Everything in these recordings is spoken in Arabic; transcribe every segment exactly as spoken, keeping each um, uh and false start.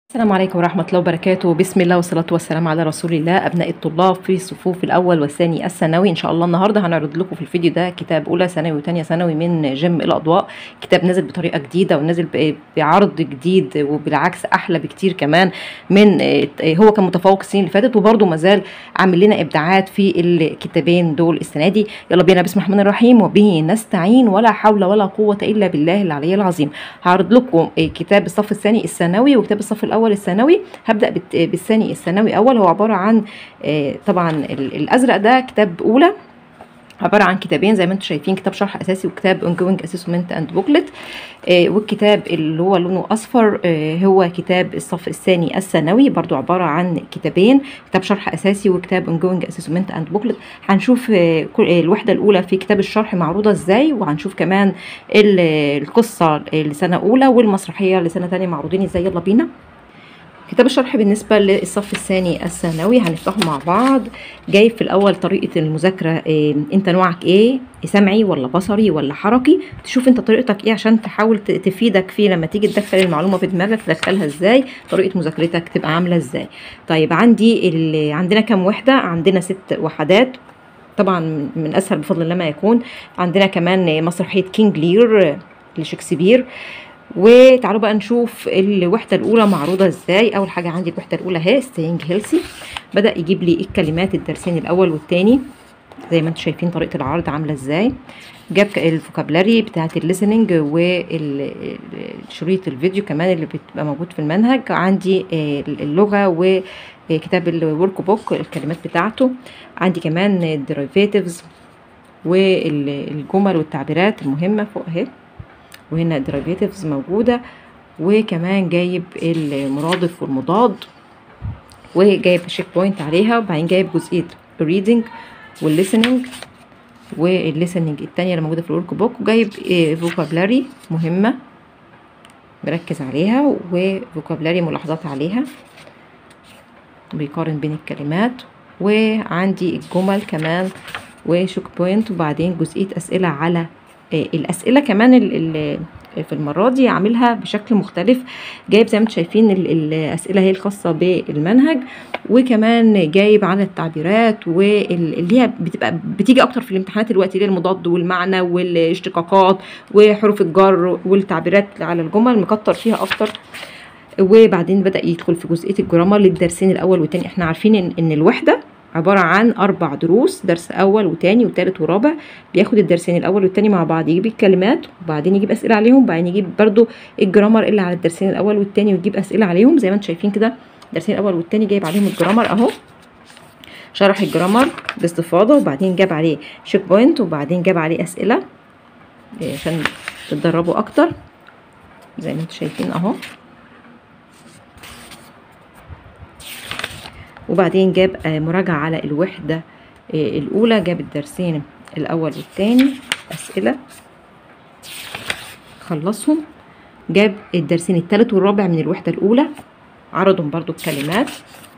السلام عليكم ورحمة الله وبركاته. بسم الله والصلاة والسلام على رسول الله. أبناء الطلاب في صفوف الأول والثاني الثانوي، إن شاء الله النهاردة هنعرض لكم في الفيديو ده كتاب أولى ثانوي وثانية ثانوي من جيم الأضواء. كتاب نازل بطريقة جديدة ونازل بعرض جديد، وبالعكس أحلى بكتير كمان من هو كان متفوق السنين اللي فاتت، وبرده مازال عامل لنا إبداعات في الكتابين دول السنة دي. يلا بينا، بسم الله الرحمن الرحيم وبه نستعين، ولا حول ولا قوة إلا بالله العلي العظيم. هعرض لكم كتاب الصف الثاني الثانوي وكتاب الصف الأول اول الثانوي. هبدا بالثاني الثانوي اول. هو عباره عن طبعا الازرق ده كتاب اولى، عباره عن كتابين زي ما انتم شايفين، كتاب شرح اساسي وكتاب ongoing assessment and booklet. والكتاب اللي هو لونه اصفر هو كتاب الصف الثاني الثانوي، برضو عباره عن كتابين، كتاب شرح اساسي وكتاب ongoing assessment and booklet. هنشوف الوحده الاولى في كتاب الشرح معروضه ازاي، وهنشوف كمان القصه لسنه اولى والمسرحيه لسنه ثانيه معروضين ازاي. يلا بينا. كتاب الشرح بالنسبة للصف الثاني الثانوي هنفتحه مع بعض. جايب في الأول طريقة المذاكرة، إيه أنت نوعك إيه؟ سمعي ولا بصري ولا حركي؟ تشوف أنت طريقتك إيه عشان تحاول تفيدك فيه لما تيجي تدخل المعلومة في دماغك، تدخلها إزاي؟ طريقة مذاكرتك تبقى عاملة إزاي؟ طيب عندي اللي عندنا كام وحدة؟ عندنا ست وحدات، طبعا من أسهل بفضل الله ما يكون. عندنا كمان مسرحية كينج لير لشكسبير. وتعالوا بقى نشوف الوحده الاولى معروضه ازاي. اول حاجه عندي الوحده الاولى اهي staying healthy. بدا يجيب لي الكلمات الدرسين الاول والثاني زي ما انتم شايفين طريقه العرض عامله ازاي. جاب الفوكابلري بتاعه الليسننج والشريط الفيديو كمان اللي بتبقى موجود في المنهج. عندي اللغه وكتاب الورك بوك الكلمات بتاعته. عندي كمان الديرايفيتيفز والجمل والتعبيرات المهمه فوق اهي، وهنا derivatives موجودة، وكمان جايب المرادف والمضاد، وجايب شيك بوينت عليها، وبعدين جايب جزئية reading والlistening والlistening التانية اللي موجودة في الورك بوك، وجايب vocabulary مهمة مركز عليها، وفوكابلاري ملاحظات عليها، بيقارن بين الكلمات. وعندي الجمل كمان وشيك بوينت، وبعدين جزئية أسئلة على الاسئله كمان اللي في المره دي عاملها بشكل مختلف. جايب زي ما انتم شايفين الاسئله هي الخاصه بالمنهج، وكمان جايب على التعبيرات واللي هي بتبقى بتيجي اكتر في الامتحانات دلوقتي، اللي هي المضاد والمعنى والاشتقاقات وحروف الجر والتعبيرات على الجمل، مكتر فيها اكتر. وبعدين بدا يدخل في جزئيه الجرامر للدرسين الاول والثاني. احنا عارفين ان, إن الوحده عبارة عن أربع دروس، درس أول وتاني وتالت ورابع. بياخد الدرسين الأول والتاني مع بعض، يجيب الكلمات وبعدين يجيب أسئلة عليهم، وبعدين يجيب برضو الجرامر اللي على الدرسين الأول والتاني ويجيب أسئلة عليهم. زي ما انتم شايفين كده الدرسين الأول والتاني جايب عليهم الجرامر أهو، شرح الجرامر باستفاضة، وبعدين جاب عليه شيك بوينت، وبعدين جاب عليه أسئلة عشان تتدربوا أكتر زي ما انتم شايفين أهو. وبعدين جاب مراجعة على الوحدة الأولى، جاب الدرسين الأول والثاني أسئلة خلصهم. جاب الدرسين الثالث والرابع من الوحدة الأولى، عرضهم برضو الكلمات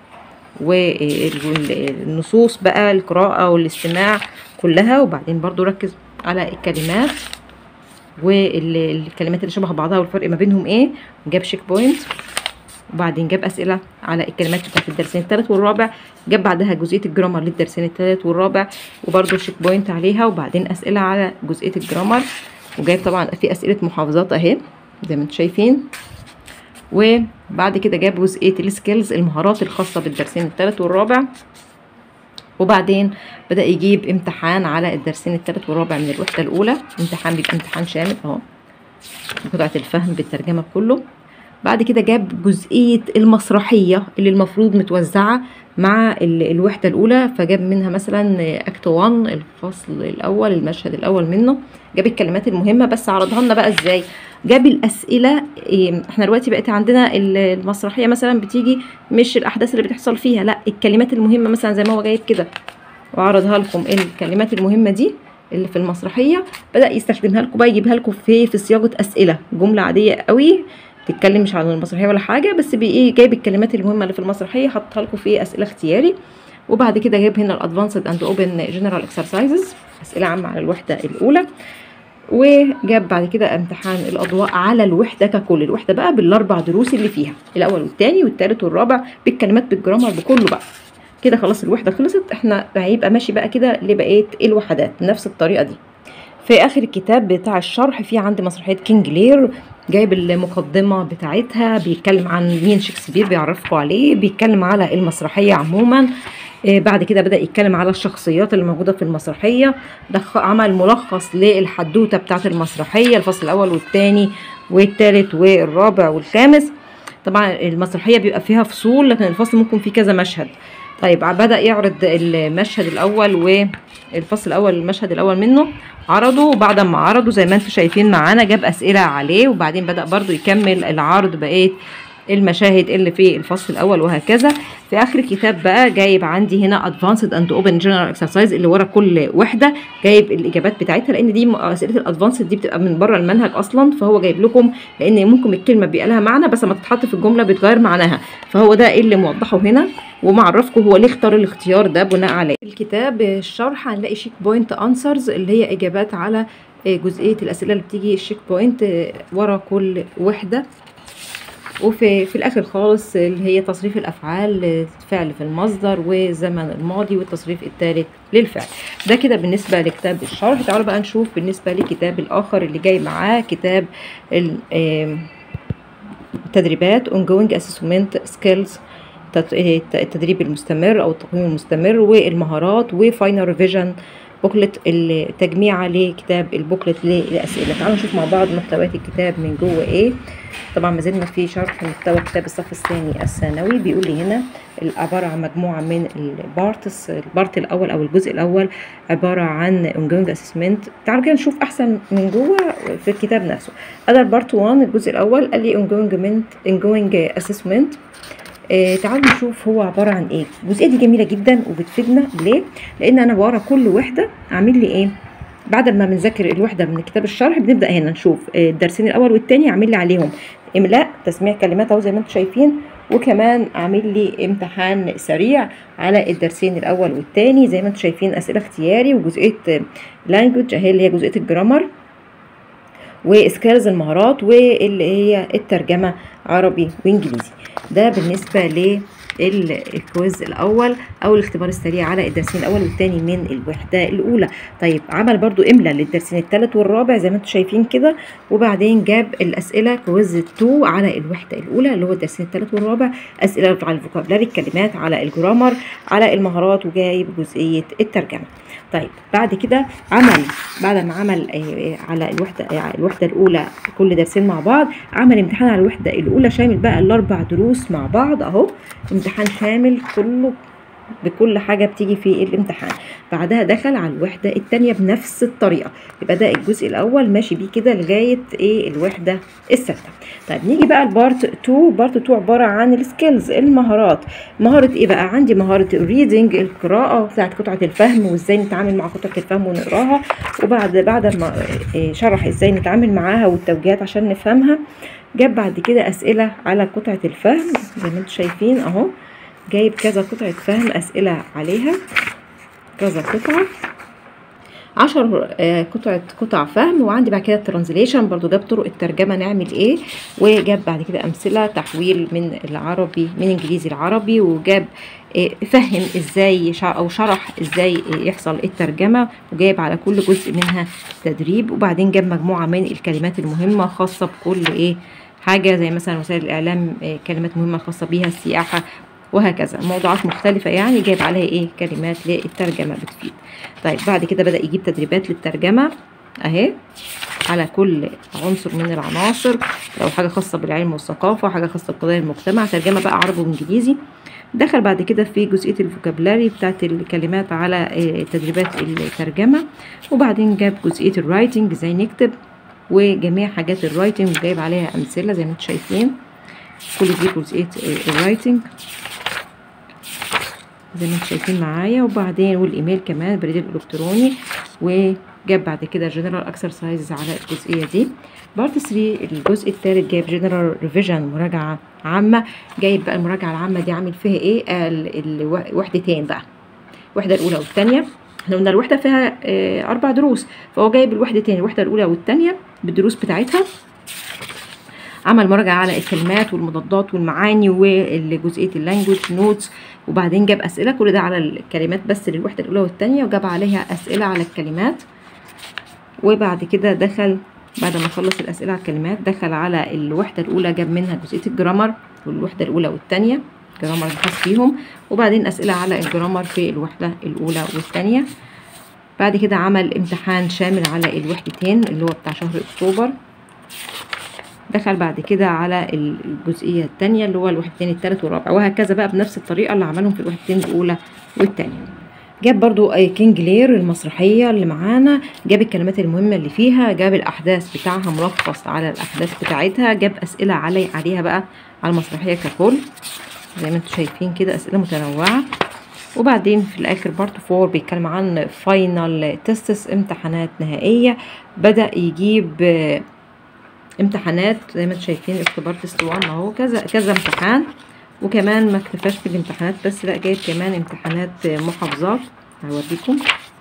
والنصوص بقى القراءة والاستماع كلها، وبعدين برضو ركز على الكلمات والكلمات اللي شبه بعضها والفرق ما بينهم ايه. جاب شيك بوينت، وبعدين جاب اسئله على الكلمات بتاعت الدرسين الثالث والرابع. جاب بعدها جزئيه الجرامر للدرسين الثالث والرابع، وبرده شيك بوينت عليها، وبعدين اسئله على جزئيه الجرامر. وجايب طبعا في اسئله محافظات اهي زي ما انتم شايفين. وبعد كده جاب جزئيه السكيلز المهارات الخاصه بالدرسين الثالث والرابع. وبعدين بدا يجيب امتحان على الدرسين الثالث والرابع من الوحده الاولى. امتحان بيبقى امتحان شامل اهو، قطعه الفهم بالترجمه كله. بعد كده جاب جزئية المسرحية اللي المفروض متوزعة مع الوحدة الأولى، فجاب منها مثلا أكت واحد الفصل الأول المشهد الأول منه. جاب الكلمات المهمة بس عرضها لنا بقى إزاي. جاب الأسئلة. احنا دلوقتي بقت عندنا المسرحية مثلا بتيجي مش الأحداث اللي بتحصل فيها، لا الكلمات المهمة مثلا زي ما هو جايب كده، وعرضها لكم الكلمات المهمة دي اللي في المسرحية. بدأ يستخدمها لكم بقى، يجيبها لكم في في صياغة أسئلة، جملة عادية قوي تتكلم مش عن المسرحيه ولا حاجه، بس بايه جايب الكلمات المهمه اللي في المسرحيه حطها لكم في اسئله اختياري. وبعد كده جايب هنا الادفانسد اند اوبن جنرال اكسرسايزز، اسئله عامه على الوحده الاولى. وجاب بعد كده امتحان الاضواء على الوحده ككل، الوحده بقى بالاربع دروس اللي فيها، الاول والثاني والثالث والرابع بالكلمات بالجرامر بكله بقى. كده خلاص الوحده خلصت، احنا هيبقى ماشي بقى كده لبقيه الوحدات نفس الطريقه دي. في اخر الكتاب بتاع الشرح في عندي مسرحيه كينج لير، جايب المقدمه بتاعتها، بيتكلم عن مين شكسبير، بيعرفكم عليه، بيتكلم على المسرحيه عموما. بعد كده بدأ يتكلم على الشخصيات اللي موجودة في المسرحية، عمل ملخص للحدوتة بتاعت المسرحية، الفصل الأول والثاني والثالث والرابع والخامس. طبعا المسرحية بيبقى فيها فصول، لكن الفصل ممكن فيه كذا مشهد. طيب بدأ يعرض المشهد الأول والفصل الأول، المشهد الأول منه عرضه، وبعد ما عرضه زي ما انتم شايفين معانا جاب أسئلة عليه، وبعدين بدأ برضو يكمل العرض بقية المشاهد اللي في الفصل الاول وهكذا. في اخر الكتاب بقى جايب عندي هنا advanced and open general exercise اللي ورا كل وحده، جايب الاجابات بتاعتها، لان دي اسئله الادفانسد دي بتبقى من بره المنهج اصلا، فهو جايب لكم، لان ممكن الكلمه بيبقى لها معنى بس لما تتحط في الجمله بتغير معناها، فهو ده اللي موضحه هنا ومعرفكم هو ليه اختار الاختيار ده بناء عليه. الكتاب الشرح هنلاقي شيك بوينت انسرز اللي هي اجابات على جزئيه الاسئله اللي بتيجي الشيك بوينت ورا كل وحده، وفي في الاخر خالص اللي هي تصريف الافعال، فعل في المصدر وزمن الماضي والتصريف الثالث للفعل. ده كده بالنسبه لكتاب الشرح. تعالوا بقى نشوف بالنسبه للكتاب الاخر اللي جاي معاه، كتاب التدريبات ongoing assessment skills، التدريب المستمر او التقييم المستمر، والمهارات، وفاينل ريفيجن بوكلت، التجميعة لكتاب البوكلت للأسئلة. تعالوا نشوف مع بعض محتويات الكتاب من جوه ايه. طبعا ما زلنا في شرح محتوى كتاب الصف الثاني الثانوي. بيقول لي هنا عبارة عن مجموعة من البارتس، البارت الأول أو الجزء الأول عبارة عن ongoing assessment. تعالوا كده نشوف أحسن من جوه في الكتاب نفسه. أدر بارت واحد الجزء الأول قال لي ongoing ongoing assessment. آه تعالوا نشوف هو عبارة عن ايه. الجزئية دي جميلة جدا وبتفيدنا ليه؟ لان انا ورا كل وحدة عامل لي ايه، بعد ما بنذاكر الوحدة من كتاب الشرح بنبدأ هنا نشوف الدرسين الاول والتاني عامل لي عليهم املاء تسميع كلمات اهو زي ما انتم شايفين، وكمان عامل لي امتحان سريع على الدرسين الاول والتاني زي ما انتم شايفين، اسئلة اختياري، وجزئية لانجوج اهي اللي هي جزئية الجرامر، وسكيلز المهارات، واللي هي الترجمة عربي وانجليزي. ده بالنسبة للكويز الاول او الاختبار السريع على الدرسين الاول والثاني من الوحدة الاولى. طيب عمل برضو املا للدرسين الثالث والرابع زي ما انتم شايفين كده، وبعدين جاب الاسئلة كويز اتنين على الوحدة الاولى اللي هو الدرسين الثالث والرابع، اسئلة على الفوكابلاري، الكلمات، على الجرامر، على المهارات، وجايب جزئية الترجمة. طيب بعد كده عمل بعد ما عمل على الوحدة الوحدة الأولى كل درسين مع بعض، عمل امتحان على الوحدة الأولى شامل بقى الأربع دروس مع بعض أهو، امتحان شامل كله بكل حاجة بتيجي في الامتحان. بعدها دخل على الوحدة التانية بنفس الطريقة، يبقى ده الجزء الأول ماشي بيه كده لغاية ايه الوحدة الثالثة. طيب نيجي بقى لبارت اتنين. بارت اتنين عبارة عن السكيلز المهارات. مهارة ايه بقى؟ عندي مهارة الريدنج القراءة بتاعت قطعة الفهم، وازاي نتعامل مع قطعة الفهم ونقراها، وبعد بعد ما شرح ازاي نتعامل معاها والتوجيهات عشان نفهمها، جاب بعد كده أسئلة على قطعة الفهم زي ما انتم شايفين اهو، جايب كذا قطعة فهم أسئلة عليها، كذا قطعة، عشر قطعة قطع فهم. وعندي بعد كده الترانزليشن برضو جاب طرق الترجمة نعمل ايه، وجاب بعد كده أمثلة تحويل من العربي من انجليزي العربي، وجاب فهم ازاي او شرح ازاي يحصل الترجمة، وجايب على كل جزء منها تدريب. وبعدين جاب مجموعة من الكلمات المهمة خاصة بكل ايه حاجة، زي مثلا وسائل الإعلام كلمات مهمة خاصة بيها، السياحة، وهكذا موضوعات مختلفة يعني جايب عليها ايه كلمات للترجمة بتفيد. طيب بعد كده بدأ يجيب تدريبات للترجمة اهي على كل عنصر من العناصر، لو حاجة خاصة بالعلم والثقافة، حاجة خاصة بقضايا المجتمع، ترجمة بقى عربي وانجليزي. دخل بعد كده في جزئية الفوكابلاري بتاعت الكلمات على تدريبات الترجمة، وبعدين جاب جزئية الرايتنج ازاي نكتب وجميع حاجات الرايتنج، وجايب عليها أمثلة زي ما انتم شايفين. كل دي جزئية الرايتنج زي ما انتم شايفين معايا، وبعدين والايميل كمان البريد الالكتروني، وجاب بعد كده جنرال اكسرسايزز على الجزئيه دي. بارت تلاتة الجزء الثالث جايب جنرال ريفيجن مراجعه عامه، جايب بقى المراجعه العامه دي عامل فيها ايه، الوحدتين بقى، الوحده الاولى والثانيه، احنا قلنا الوحده فيها اه اربع دروس، فهو جايب الوحدتين، الوحده الاولى والثانيه بالدروس بتاعتها. عمل مراجعه على الكلمات والمضادات والمعاني وجزئيه اللانجوج نوتس، وبعدين جاب اسئله، كل ده على الكلمات بس للوحده الاولى والثانيه، وجاب عليها اسئله على الكلمات. وبعد كده دخل بعد ما خلص الاسئله على الكلمات دخل على الوحده الاولى، جاب منها جزئيه الجرامر والوحده الاولى والثانيه، جرامر الخاص فيهم، وبعدين اسئله على الجرامر في الوحده الاولى والثانيه. بعد كده عمل امتحان شامل على الوحدتين اللي هو بتاع شهر اكتوبر. دخل بعد كده على الجزئيه الثانيه اللي هو الوحدتين الثالث والرابع، وهكذا بقى بنفس الطريقه اللي عملهم في الوحدتين الاولى والثانيه. جاب برضو كينج لير المسرحيه اللي معانا، جاب الكلمات المهمه اللي فيها، جاب الاحداث بتاعها ملخص على الاحداث بتاعتها، جاب اسئله علي عليها بقى على المسرحيه ككل زي ما انتم شايفين كده، اسئله متنوعه. وبعدين في الاخر بارت فور بيتكلم عن فاينل تيستس، امتحانات نهائيه. بدا يجيب امتحانات زي ما انتم شايفين، اختبار تيست واحد اهو، كذا كذا امتحان. وكمان ما اكتفاش بالامتحانات بس، لا جايب كمان امتحانات محافظات، هوريكم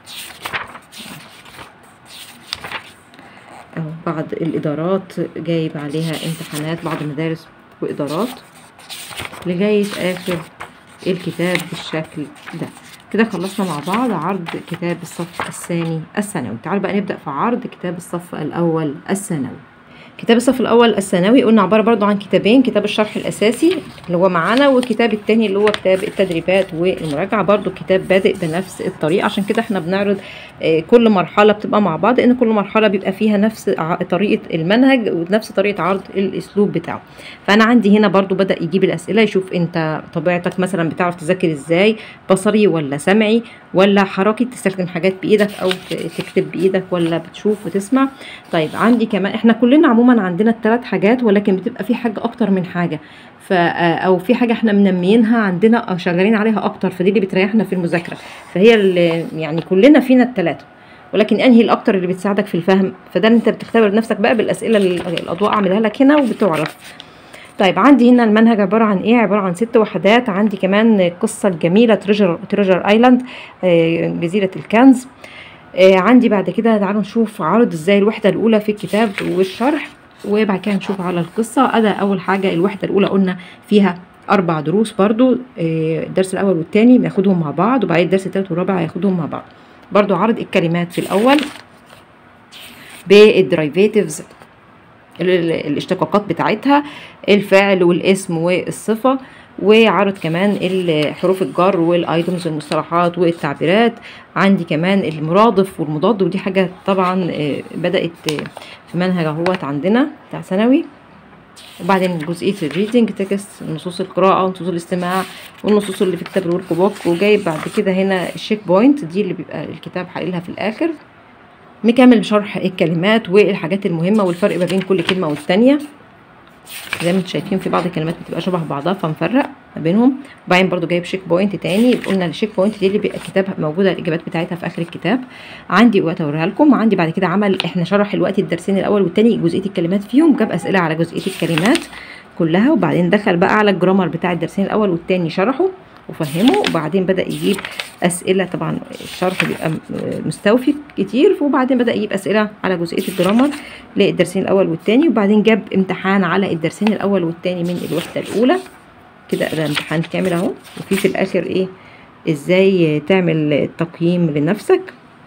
اهو بعض الادارات جايب عليها امتحانات، بعض المدارس وادارات، لغايه اخر الكتاب بالشكل ده. كده خلصنا مع بعض عرض كتاب الصف الثاني الثانوي. تعالوا بقى نبدأ في عرض كتاب الصف الأول الثانوي. كتاب الصف الأول الثانوي قلنا عبارة برضو عن كتابين، كتاب الشرح الأساسي اللي هو معانا، والكتاب التاني اللي هو كتاب التدريبات والمراجعة، برضو كتاب بادئ بنفس الطريقة. عشان كده احنا بنعرض كل مرحلة بتبقى مع بعض، لأن كل مرحلة بيبقى فيها نفس طريقة المنهج ونفس طريقة عرض الأسلوب بتاعه. فأنا عندي هنا برضو بدأ يجيب الأسئلة، يشوف أنت طبيعتك مثلا بتعرف تذاكر إزاي، بصري ولا سمعي ولا حركي، تستخدم حاجات بإيدك أو تكتب بإيدك ولا بتشوف وتسمع. طيب عندي كمان احنا كلنا عموما عندنا الثلاث حاجات، ولكن بتبقى في حاجه اكتر من حاجه، ف او في حاجه احنا منميينها عندنا او شغالين عليها اكتر، فدي اللي بتريحنا في المذاكره. فهي اللي يعني كلنا فينا الثلاثه، ولكن انهي الاكتر اللي بتساعدك في الفهم، فده انت بتختبر نفسك بقى بالاسئله اللي الاضواء اعملها لك هنا وبتعرف. طيب عندي هنا المنهج عباره عن ايه؟ عباره عن ست وحدات. عندي كمان القصه الجميله تريجر تريجر ايلاند، جزيره الكنز. آه عندي بعد كده تعالوا نشوف عرض ازاي الوحده الاولى في الكتاب والشرح، وبعد كده نشوف على القصه. ادا اول حاجه الوحده الاولى قلنا فيها اربع دروس برضو، آه الدرس الاول والثاني بناخدهم مع بعض، وبعدين الدرس الثالث والرابع هياخدهم مع بعض. برضو عرض الكلمات في الاول بالدرايفيتيفز، الاشتقاقات بتاعتها، الفعل والاسم والصفه، وعرض كمان الحروف الجر والايتمز والمصطلحات والتعبيرات. عندي كمان المرادف والمضاد، ودي حاجه طبعا بدات في منهج اهوت عندنا بتاع ثانوي. وبعدين جزئيه الريدنج تكست، نصوص القراءه ونصوص الاستماع والنصوص اللي في كتاب الورك بوك. وجايب بعد كده هنا الشيك بوينت، دي اللي بيبقى الكتاب حاقلها في الاخر، مكمل بشرح الكلمات والحاجات المهمه والفرق ما بين كل كلمه والتانيه. زي ما انتم شايفين في بعض الكلمات بتبقى شبه بعضها فنفرق ما بينهم. وبعدين برضو جايب شيك بوينت تاني، قلنا الشيك بوينت دي اللي بيبقى الكتاب موجوده الاجابات بتاعتها في اخر الكتاب. عندي وقت اوريها لكم. عندي بعد كده عمل احنا شرح الوقت الدرسين الاول والثاني جزئيه الكلمات فيهم، جاب اسئله على جزئيه الكلمات كلها. وبعدين دخل بقى على الجرامر بتاع الدرسين الاول والثاني شرحه وفهمه. وبعدين بدا يجيب اسئله، طبعا الشرح بيبقى مستوفي كتير، وبعدين بدا يجيب اسئله على جزئيه الجرامر للدرسين الاول والثاني. وبعدين جاب امتحان على الدرسين الاول والثاني من الوحده الاولى. كده ده امتحان كامل اهو، وفي في الاخر ايه ازاي تعمل تقييم لنفسك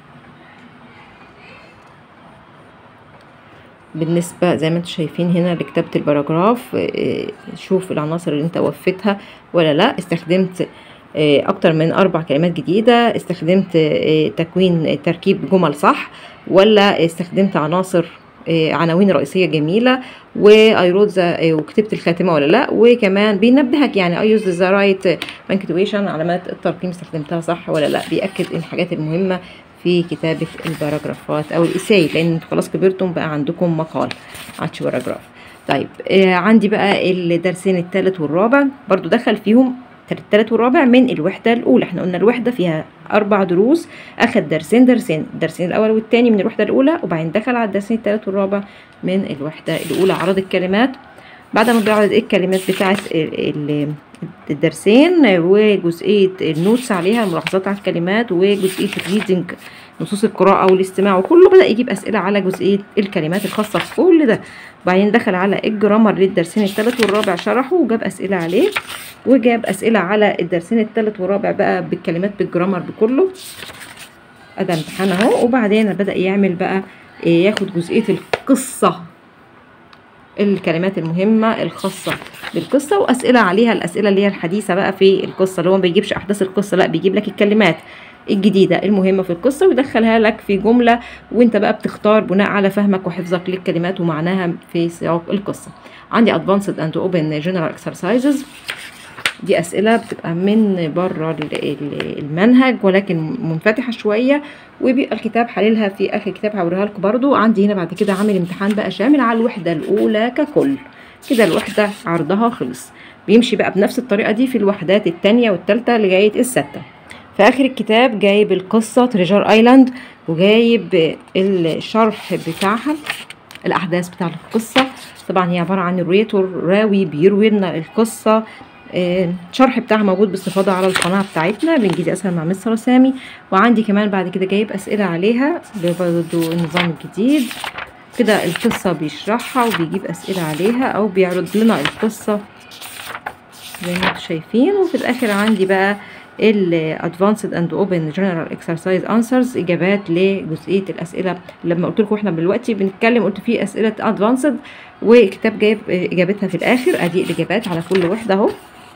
بالنسبه زي ما انتم شايفين هنا لكتابه الباراجراف. شوف العناصر اللي انت وفيتها ولا لا، استخدمت اكتر من اربع كلمات جديده، استخدمت تكوين تركيب جمل صح، ولا استخدمت عناصر عناوين رئيسيه جميله، وايروت وكتبت الخاتمه ولا لا. وكمان بينبهك يعني اي يوز ذا رايت بانكتويشن، علامات الترقيم استخدمتها صح ولا لا. بيأكد الحاجات المهمه في كتابه الباراجرافات او الاساي، لان انتوا خلاص كبرتم بقى عندكم مقال عادش باراجراف. طيب آه عندي بقى الدرسين الثالث والرابع، برضو دخل فيهم الثالث والرابع من الوحده الاولى. احنا قلنا الوحده فيها اربع دروس، اخد درسين درسين الدرسين الاول والثاني من الوحده الاولى، وبعدين دخل على الدرسين الثالث والرابع من الوحده الاولى. عرض الكلمات بعد ما بيعرض الكلمات بتاعه الدرسين وجزئيه النوتس عليها، الملاحظات على الكلمات، وجزئيه الريدنج نصوص القراءه والاستماع، وكله بدا يجيب اسئله على جزئيه الكلمات الخاصه بكل ده. وبعدين دخل على الجرامر للدرسين الثالث والرابع، شرحه وجاب اسئله عليه، وجاب اسئله على الدرسين الثالث والرابع بقى بالكلمات بالجرامر بكله. ادي امتحان اهو. وبعدين بدا يعمل بقى ياخد جزئيه القصه، الكلمات المهمه الخاصه بالقصه واسئله عليها، الاسئله اللي هي الحديثه بقى في القصه، اللي هو ما بيجيبش احداث القصه، لا بيجيب لك الكلمات الجديده المهمه في القصه ويدخلها لك في جمله، وانت بقى بتختار بناء على فهمك وحفظك للكلمات ومعناها في سياق القصه. عندي advanced and open general exercises، دي اسئله بتبقى من بره المنهج ولكن منفتحه شويه، وبيبقى الكتاب حللها في اخر الكتاب، هوريها لكم برده. عندي هنا بعد كده عامل امتحان بقى شامل على الوحده الاولى ككل، كده الوحده عرضها خلص. بيمشي بقى بنفس الطريقه دي في الوحدات الثانيه والثالثه لغايه السته. في اخر الكتاب جايب القصه تريجر ايلاند، وجايب الشرح بتاعها، الاحداث بتاع القصه. طبعا هي عباره عن الريتور، راوي بيروي لنا القصه. الشرح بتاعها موجود باستفاضه على القناه بتاعتنا بانجليزي اسهل مع مستر سامي. وعندي كمان بعد كده جايب اسئله عليها برضه النظام الجديد، كده القصه بيشرحها وبيجيب اسئله عليها او بيعرض لنا القصه زي ما انتم شايفين. وفي الاخر عندي بقى ال advanced and open general exercise answers، اجابات لجزئيه الاسئله. لما قلت لكم احنا دلوقتي بنتكلم قلت في اسئله advanced وكتاب جايب اجابتها في الاخر، ادي الاجابات على كل وحده اهو.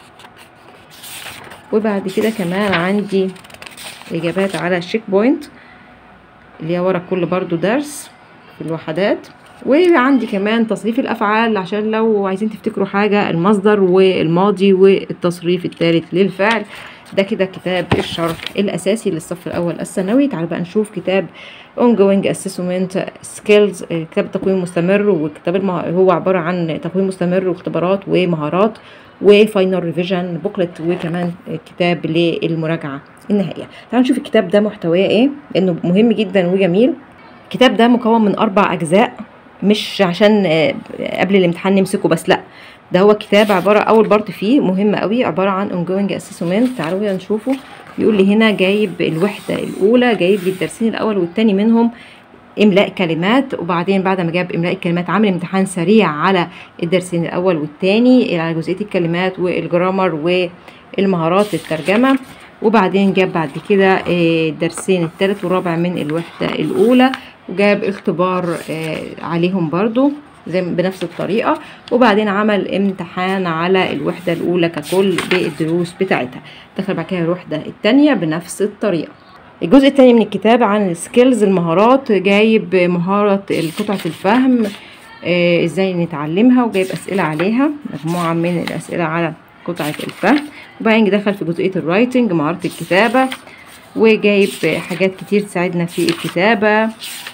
وبعد كده كمان عندي اجابات على الشيك بوينت اللي هي ورا كل برضو درس في الوحدات. وعندي كمان تصريف الافعال عشان لو عايزين تفتكروا حاجه، المصدر والماضي والتصريف الثالث للفعل. ده كده كتاب الشرح الاساسي للصف الاول الثانوي. تعالوا بقى نشوف كتاب ongoing assessment skills، كتاب التقويم المستمر، وكتاب المه... هو عباره عن تقويم مستمر واختبارات ومهارات وفاينل ريفيجن بوكلت، وكمان كتاب للمراجعه النهائيه. تعالوا نشوف الكتاب ده محتواه ايه لانه مهم جدا وجميل. الكتاب ده مكون من اربع اجزاء، مش عشان قبل الامتحان نمسكه بس، لا ده هو كتاب عباره، اول بارت فيه مهم قوي عباره عن ongoing assessment. تعالوا كده نشوفه. بيقول لي هنا جايب الوحده الاولى، جايب لي الدرسين الاول والثاني منهم املاء كلمات، وبعدين بعد ما جاب املاء الكلمات عامل امتحان سريع على الدرسين الاول والثاني على جزئيه الكلمات والجرامر والمهارات الترجمه. وبعدين جاب بعد كده الدرسين الثالث والرابع من الوحده الاولى، وجاب اختبار عليهم برضو زي بنفس الطريقه. وبعدين عمل امتحان على الوحده الاولى ككل بالدروس بتاعتها. دخل بعد كده الوحده الثانيه بنفس الطريقه. الجزء الثاني من الكتاب عن السكيلز المهارات، جايب مهاره قطعه الفهم آه ازاي نتعلمها، وجايب اسئله عليها، مجموعه من الاسئله على قطعه الفهم. وبعدين دخل في جزئيه الرايتنج مهاره الكتابه، وجايب حاجات كتير تساعدنا في الكتابه،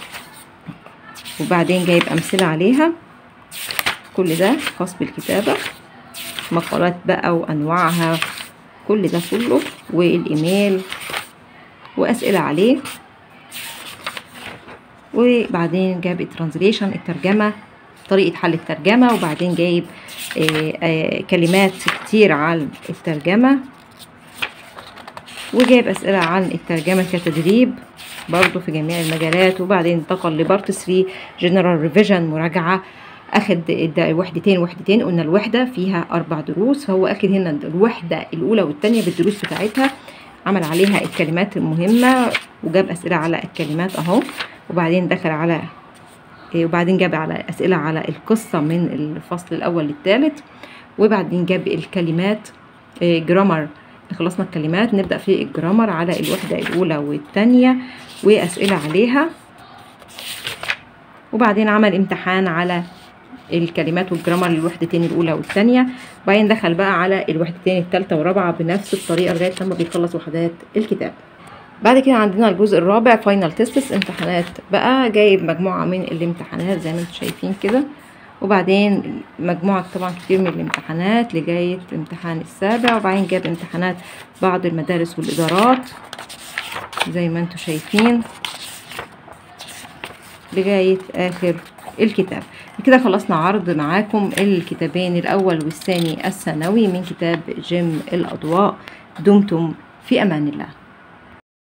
وبعدين جايب امثله عليها. كل ده خاص بالكتابه، مقالات بقى وانواعها، كل ده كله، والايميل واسئله عليه. وبعدين جاب الترانزليشن الترجمه، طريقه حل الترجمه. وبعدين جايب آآ آآ كلمات كتير عن الترجمه، وجايب اسئله عن الترجمه كتدريب برضو في جميع المجالات. وبعدين انتقل لبارت ثلاثة جنرال ريفيجن مراجعه، اخد وحدتين وحدتين قلنا الوحده فيها اربع دروس، فهو اخد هنا الوحده الاولى والثانيه بالدروس بتاعتها، عمل عليها الكلمات المهمه وجاب اسئله على الكلمات اهو. وبعدين دخل على وبعدين جاب على اسئله على القصه من الفصل الاول للثالث. وبعدين جاب الكلمات جرامر، خلصنا الكلمات نبدا في الجرامر على الوحده الاولى والثانيه واسئله عليها. وبعدين عمل امتحان على الكلمات والجرامر للوحدتين الاولى والثانيه. وبعدين دخل بقى على الوحدتين الثالثه والرابعه بنفس الطريقه لغايه لما بيخلص وحدات الكتاب. بعد كده عندنا الجزء الرابع فاينل تيستس، امتحانات بقى، جايب مجموعه من الامتحانات زي ما انتم شايفين كده. وبعدين مجموعه طبعا كتير من الامتحانات لغايه الامتحان السابع. وبعدين جاب امتحانات بعض المدارس والادارات زي ما انتم شايفين لغايه اخر الكتاب. بكده خلصنا عرض معاكم الكتابين الأول والثاني الثانوي من كتاب جيم الأضواء. دمتم في أمان الله.